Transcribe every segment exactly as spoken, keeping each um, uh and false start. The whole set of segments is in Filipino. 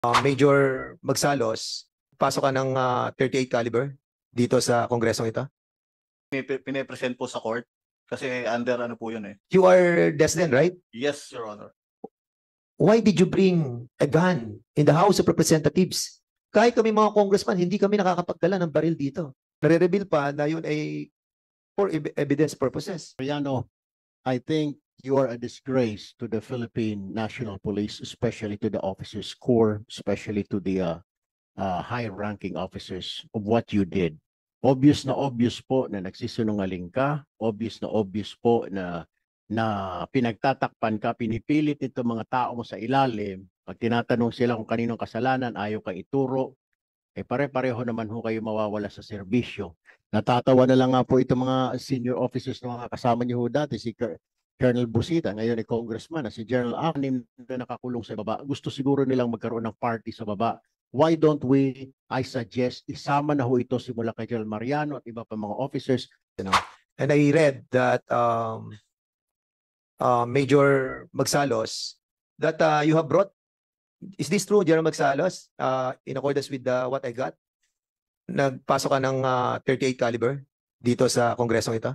uh, Major Magsalos, pasok ka ng uh, thirty-eight caliber dito sa kongresong ito? Pine- Pine-present po sa court kasi under ano po yun eh. You are Desden, right? Yes, Your Honor. Why did you bring a gun in the House of Representatives? Kahit kami mga congressman, hindi kami nakakapagdala ng baril dito. Nare-reveal pa na yun ay for ev- evidence purposes. Mariano, I think you are a disgrace to the Philippine National Police, especially to the officers corps, especially to the uh, uh, high-ranking officers of what you did. Obvious na obvious po na nagsisinungaling ka, obvious na obvious po na na pinagtatakpan ka, pinipilit ito mga tao mo sa ilalim. Pag tinatanong sila kung kaninong kasalanan, ayaw kang ituro, eh pare-pareho naman ho kayo mawawala sa serbisyo. Natatawa na lang nga po itong mga senior officers na mga kasama niyo ho dati, si Colonel Busita, ngayon ay congressman, na si General Anim na nakakulong sa baba. Gusto siguro nilang magkaroon ng party sa baba. Why don't we, I suggest, isama na ho ito simula kay General Mariano at iba pa mga officers. You know? And I read that um, uh, Major Magsalos, that uh, you have brought, is this true, General Magsalos, uh, in accordance with uh, what I got? Nagpasok ka ng uh, thirty-eight caliber dito sa kongresong ito?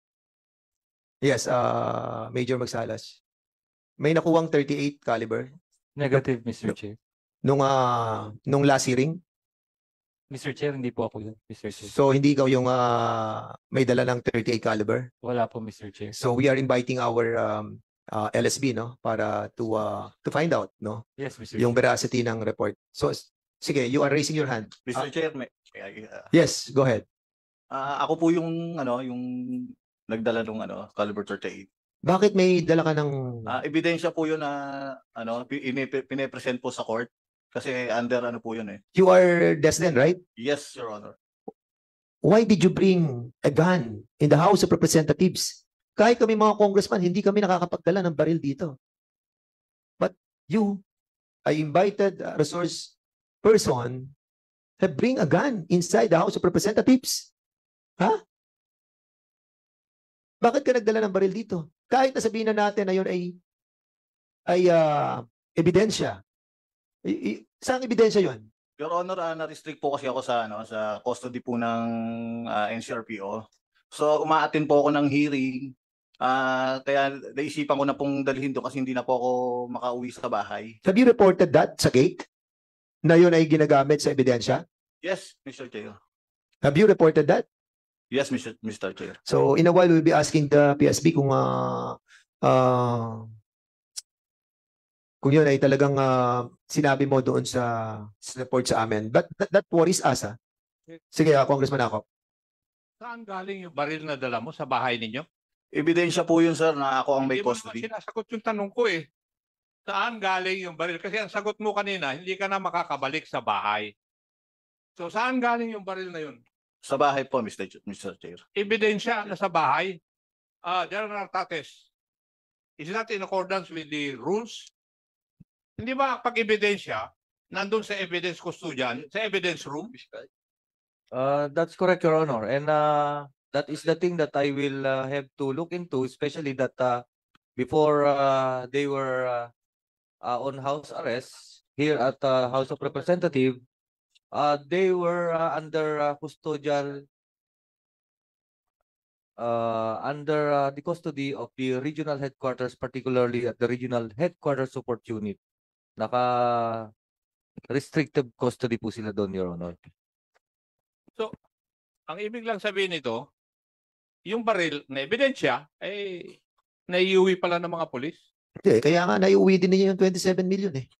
Yes, uh, Major Magsalos. May nakuwang thirty-eight caliber Negative, Mister Chair. nung uh, nung last hearing. Mister Chair, hindi po ako yun, Mister Chair. So hindi ikaw yung uh, may dala ng thirty-eight caliber. Wala po, Mister Chair. So we are inviting our um, uh, L S B, no, para to uh, to find out, no, Yes, Mister yung Chair. veracity ng report. So s- sige, you are raising your hand. Mister Ah, Chair, may, uh, yes, go ahead. ah, ako po yung ano, yung nagdala ng ano, caliber thirty-eight. Bakit may dala ka ng Ah, ebidensya po yun na ano, pi- ini- pine-present po sa court kasi under ano po yun eh. you are Desden, right? Yes, Your Honor. Why did you bring a gun in the House of Representatives? Kahit kami mga congressman, hindi kami nakakapagdala ng baril dito. But you, I invited a resource person, have bring a gun inside the House of Representatives. Ha? Bakit ka nagdala ng baril dito? Kahit na sabihin na natin na yun ay ay ah, ebidensya. I- i- saan ebidensya yun? Your Honor, ah, na-restrict po kasi ako sa ano, sa custody po ng ah, N C R P O. So umaattend po ako ng hearing. Ah, kaya naisipan ko na pong dalhin doon kasi hindi na po ako makauwi sa bahay. Have you reported that sa gate? Na yun ay ginagamit sa ebidensya? Yes, Mister Chair. Have you reported that? Yes, Mister Mister Chair. So in a while, we'll be asking the P S B kung uh, uh, kung yun ay talagang uh, sinabi mo doon sa, sa report sa amin. But that, that worries us. Ah. Sige, uh, Congressman ako. Saan galing yung baril na dala mo sa bahay ninyo? Ebidensya po yun, sir, na ako ang may Hindi mo naman custody. sinasagot yung tanong ko eh. Saan galing yung baril? Kasi ang sagot mo kanina, hindi ka na makakabalik sa bahay. So saan galing yung baril na yun? Sa bahay po, Mister Ch- Mister Chair. Ebidensya na sa bahay. Ah, General Tates, is that in accordance with the rules? Hindi ba pag ebidensya, nandun sa evidence custodian, sa evidence room? Uh, that's correct, Your Honor. And uh, that is the thing that I will uh, have to look into, especially that uh, before uh, they were uh, uh, on house arrest here at the House of Representatives, uh, they were uh, under uh, custodial uh, under uh, the custody of the regional headquarters, particularly at the regional headquarters support unit. Naka restrictive custody po sila doon, Your Honor. So, ang ibig lang sabihin nito, yung baril na ebidensya, ay naiuwi pala ng mga polis. Hindi, kaya nga naiuwi din niya yung twenty-seven million eh.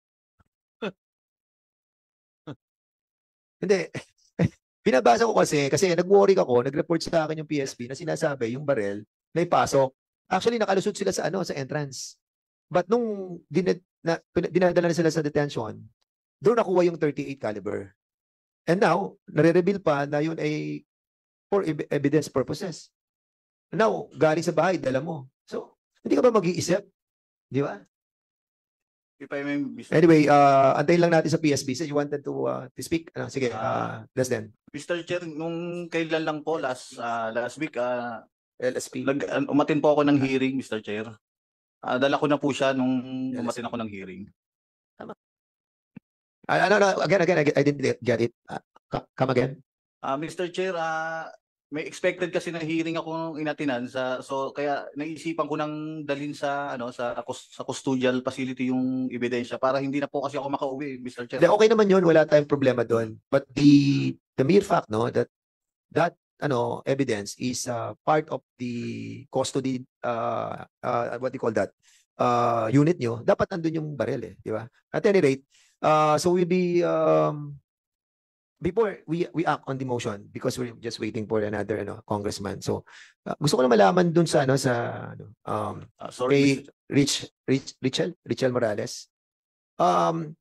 Hindi. Binabasa ko kasi, kasi nag-worry ako, nag-report sa akin yung P S B na sinasabi yung barel na ipasok. Actually, nakalusot sila sa ano, sa entrance. But nung dinad, na, pina- dinadala na sila sa detention, doon nakuha yung thirty-eight caliber. And now, nare-reveal pa na yun ay for ev- evidence purposes. Now, galing sa bahay, dala mo. So, hindi ka ba mag-iisip? Di ba? If I may, Mister Anyway, uh, antayin lang natin sa P S B. So you wanted to, uh, to speak? Ano, sige, uh, Desden. Mister Chair, nung kailan lang po, last ah, last week, ah, L S P. nag, ah, umatin po ako ng hearing, Mister Chair. Ah, dala ko na po siya nung Yes. umatin ako ng hearing. Ah, no, no, again, again, again, I didn't get it. Ah, co- come again? Ah, Mister Chair, ah, may expected kasi na hearing ako inatinan sa so kaya naisipan ko nang dalhin sa ano sa cus- sa custodial facility yung ebidensya para hindi na po kasi ako makauwi, Mister Chair. Hindi, okay naman yun, wala tayong problema doon. But the the mere fact, no, that that ano evidence is uh, part of the custody, uh, uh, what do you call that, uh, unit nyo, dapat nandun yung baril eh, di ba? At any rate, uh, so we'll be, um, before we we act on the motion, because we're just waiting for another ano, congressman. So, uh, gusto ko na malaman dun sa, ano, sa, ano, um, Ah, sorry, kay Mister Chair. Rich, Rich, Richel, Richel Morales. Um,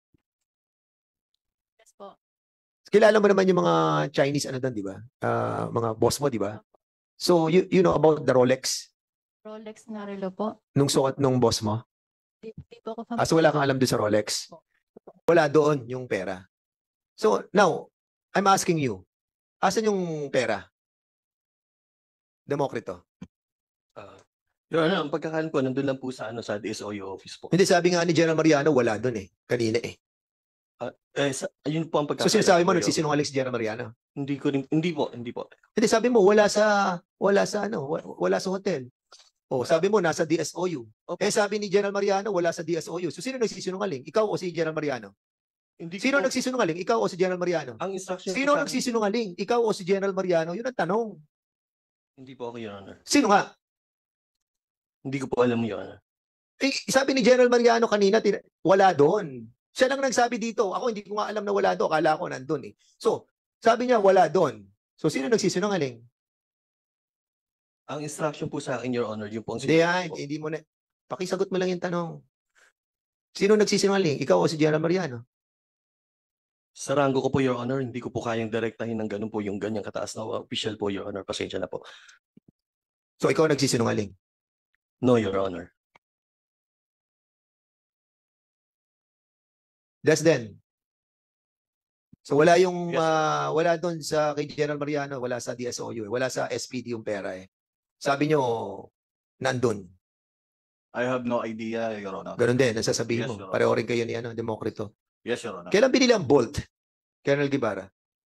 Yes po. kilala mo naman yung mga Chinese ano doon, di ba? Ah, mga boss mo, di ba? So you you know about the Rolex Rolex na relo po. nung suot nung boss mo? Di, di po ako Ah, so wala kang alam doon sa Rolex? Wala doon yung pera. So now, I'm asking you, asan yung pera? Demokrito. Your Honor, ang pagkakalan ko, nandun lang po sa, ano, sa D S O U office po. Hindi, sabi nga ni General Mariano, wala doon eh. Kanina eh. Eh, sa, ayun po ang So pagkakalan sinasabi mo, ko, Your- nagsisinungaling si General Mariano? Hindi ko rin, hindi po, hindi po. Hindi, sabi mo, wala sa, wala sa ano, wa- wala sa hotel. O, sabi mo, nasa D S O U. Opo. Eh, sabi ni General Mariano, wala sa D S O U. So sino nagsisinungaling? Ikaw o si General Mariano? Hindi Sino ko po, nagsisinungaling? Ikaw o si General Mariano? ang instruction po Sino sa akin- nagsisinungaling? Ikaw o si General Mariano? Yun ang tanong. Hindi po ako, Your Honor. Sino nga? Hindi ko po alam, Your Honor. Eh, sabi ni General Mariano kanina, tin- wala doon. Siya lang nagsabi dito. Ako hindi ko nga alam na wala doon. Akala ko nandun eh. So, sabi niya wala doon. So, sino nagsisinungaling? Ang instruction po sa akin, Your Honor, yung po ang Hindi sinabi yan. ko. Hindi mo na. Pakisagot mo lang yung tanong. Sino nagsisinungaling? Ikaw o si General Mariano? Sa ranggo ko po, Your Honor, hindi ko po kayang direktahin ng ganun po yung ganyang kataas na official po, Your Honor. Pasensya na po. So, ikaw nagsisinungaling. No, Your Honor. That's then. So wala yung Yes, sir. ah, wala doon sa kay General Mariano, wala sa D S O U, eh. Wala sa S P D yung pera eh. Sabi nyo nandun. I have no idea, Your Honor. Ganun din, nasasabihin Yes, mo. Your Honor. Pareho rin kayo ni ano, Demokrito. Yes, Your Honor. Kailan binili ang Bolt? Colonel Guevara.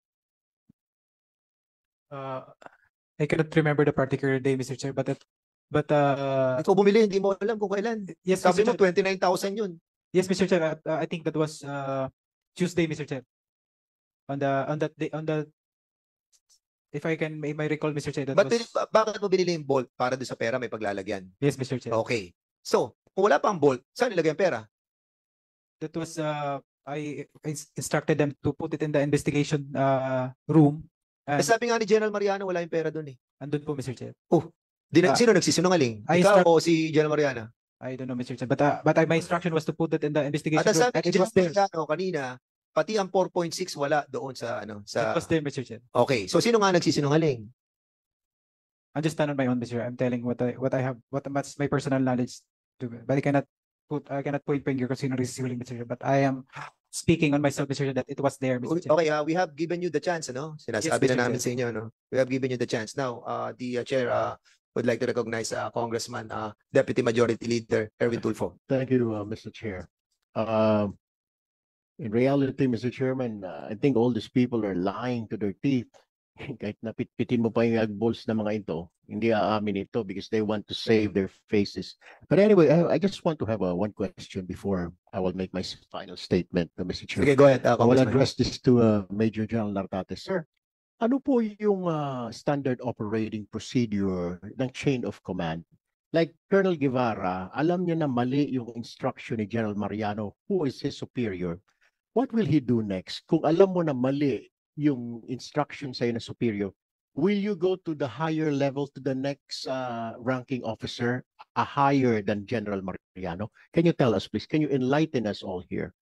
Uh, I cannot remember the particular day, Mister Chair, but that, but uh, Ikaw bumili, hindi mo alam kung kailan. yes, Sabi Mister mo Chair. twenty-nine thousand yun. Yes, Mister Chair. Uh, I think that was uh Tuesday, Mister Chair. On the on that day on the if I can may, may recall, Mister Chair, that But was bin- ba- bakit mo binili yung Bolt? Para doon sa pera may paglalagyan. yes, Mister Chair. Okay. So, kung wala pang Bolt, saan nilagay ang pera? That was uh I ins- instructed them to put it in the investigation uh room. Eh, And sabi nga ni General Mariano, wala yung pera doon eh. andun po, Mister Chair. Di na- Ah, sino nagsisinungaling? I Ikaw instruct- o si General Mariano? I don't know, Mister Chair, but uh, but I, my instruction was to put it in the investigation At ang room, sabi and ni it was General there. Mariano kanina, pati ang four point six wala doon sa ano It sa was there, Mister Chair. Okay. So sino nga nagsisinungaling? I'm just stand on my own, Mister Chair. I'm telling what I what I have, what what's my personal knowledge to, but I cannot put I cannot point finger kasi sino receiving, Mister Chair. But I am speaking on myself, Mister Chair, that it was there, Mister Chair. Okay, uh, we have given you the chance, ano? Sinasabi Mister na namin Chair. sa inyo, no? We have given you the chance. Now, uh, the uh, chair uh, would like to recognize uh, Congressman, uh, Deputy Majority Leader Erwin Tulfo. Thank you, uh, Mister Chair. Um, in reality, Mister Chairman, uh, I think all these people are lying to their teeth. Kahit napitpitin mo pa yung agbols na mga ito, hindi aamin ito because they want to save their faces. But anyway, I, I just want to have a one question before I will make my s- final statement, uh, Mister Chair. Okay, go ahead, uh, I will Congressman. address this to uh, Major General Nartate. Sir, ano po yung uh, standard operating procedure ng chain of command? Like Colonel Guevara, alam niya na mali yung instruction ni General Mariano, who is his superior. What will he do next? Kung alam mo na mali yung instruction sa'yo na superior, will you go to the higher level, to the next uh, ranking officer, a higher than General Mariano? Can you tell us, please? Can you enlighten us all here?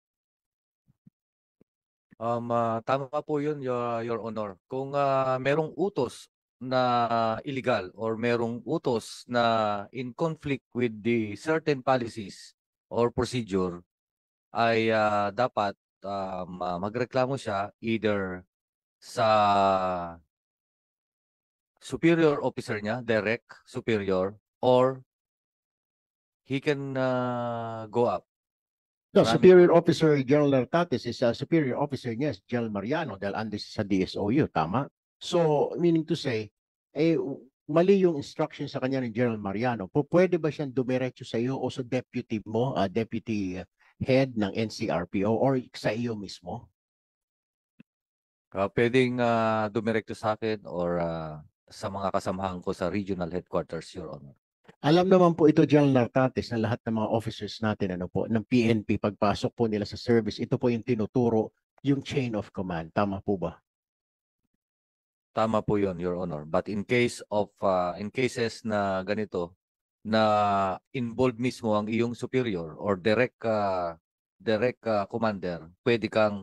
Um, ah, tama po yun, Your, Your Honor. Kung ah, merong utos na illegal or merong utos na in conflict with the certain policies or procedure, ay ah, dapat um, ah, magreklamo siya either sa superior officer niya, direct superior, or he can ah, go up. So Marami- Superior Officer General Nartates is a superior officer niya, si General Mariano, dahil andes sa D S O U, tama? So, meaning to say, eh, mali yung instruction sa kanya ni General Mariano. Po, pwede ba siyang dumiretso sa iyo o sa deputy mo, uh, deputy head ng N C R P O or sa iyo mismo? Uh, pwedeng uh, dumirekto sa akin or uh, sa mga kasamahan ko sa regional headquarters, Your Honor. Alam naman po ito, General Nartates, na lahat ng mga officers natin, ano po, ng P N P, pagpasok po nila sa service, ito po yung tinuturo, yung chain of command. Tama po ba? Tama po yun, Your Honor. But in case of, uh, in cases na ganito, na involved mismo ang iyong superior or direct, uh, direct uh, commander, pwede kang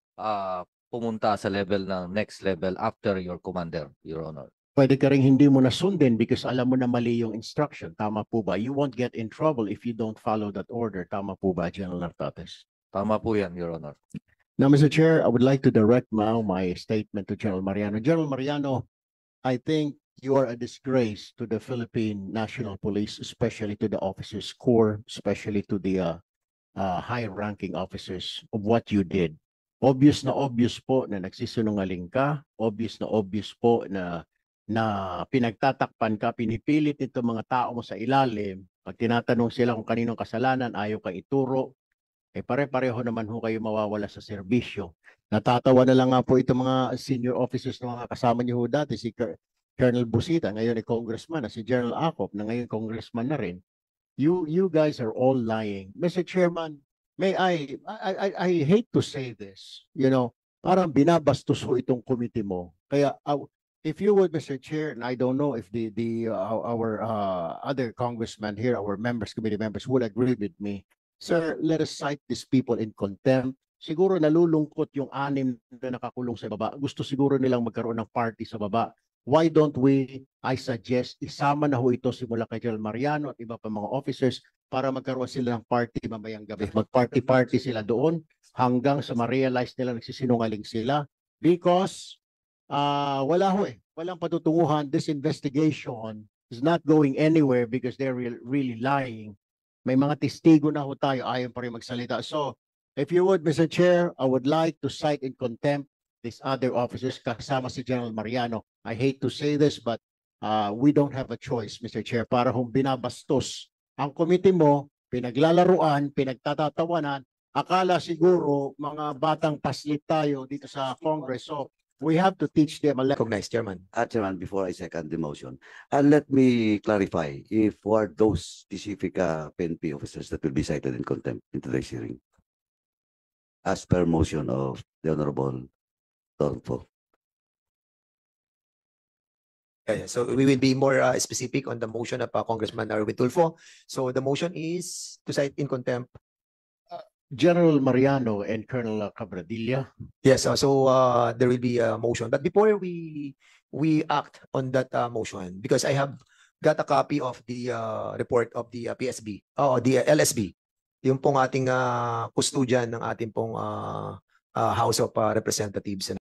uh, pumunta sa level ng next level after your commander, Your Honor. Pwede ka rin hindi mo nasundin because alam mo na mali yung instruction. Tama po ba? You won't get in trouble if you don't follow that order. Tama po ba, General Nartates? Tama po yan, Your Honor. Now, Mister Chair, I would like to direct now my statement to General Mariano. General Mariano, I think you are a disgrace to the Philippine National Police, especially to the officers corps, especially to the uh, uh, high-ranking officers of what you did. Obvious na obvious po na nagsisinungaling ka. Obvious na obvious po na na pinagtatakpan ka, pinipilit nito mga tao mo sa ilalim. Pag tinatanong sila kung kaninong kasalanan, ayaw kang ituro. Eh pare-pareho naman ho kayo mawawala sa serbisyo. Natatawa na lang nga po itong mga senior officers na mga kasama niyo ho dati, si Colonel Busita, ngayon ay congressman, na si General Acop, na ngayon congressman na rin. You you guys are all lying. Mister Chairman, may I, I, I, I hate to say this, you know, parang binabastos ho itong committee mo. Kaya, uh, if you would, Mister Chair, and I don't know if the the uh, our uh, other congressmen here, our members, committee members, would agree with me. Sir, let us cite these people in contempt. Siguro nalulungkot yung anim na nakakulong sa baba. Gusto siguro nilang magkaroon ng party sa baba. Why don't we, I suggest, isama na ho ito simula kay General Mariano at iba pa mga officers para magkaroon sila ng party mamayang gabi. Mag-party-party sila doon hanggang sa ma-realize nila nagsisinungaling sila because Uh, wala ho eh. Walang patutunguhan. This investigation is not going anywhere because they're re really lying. May mga testigo na ho tayo. Ayaw pa rin magsalita. So, if you would, Mister Chair, I would like to cite in contempt these other officers kasama si General Mariano. I hate to say this, but uh, we don't have a choice, Mister Chair, para kung binabastos ang committee mo, pinaglalaruan, pinagtatatawanan, akala siguro mga batang paslit tayo dito sa Congress. So, we have to teach them a lesson. Recognize, Chairman. Uh, Chairman, before I second the motion, and let me clarify if were those specific uh, P N P officers that will be cited in contempt in today's hearing, as per motion of the Honorable Tolfo. Yeah, yeah. So we will be more uh, specific on the motion of uh, Congressman Arwin Tulfo. So the motion is to cite in contempt. General Mariano and Colonel Cabradilla. Yes, uh, so uh, there will be a motion. But before we we act on that uh, motion, because I have got a copy of the uh, report of the uh, P S B, oh, the uh, L S B, yung pong ating uh, custodian ng ating pong uh, uh, House of uh, Representatives.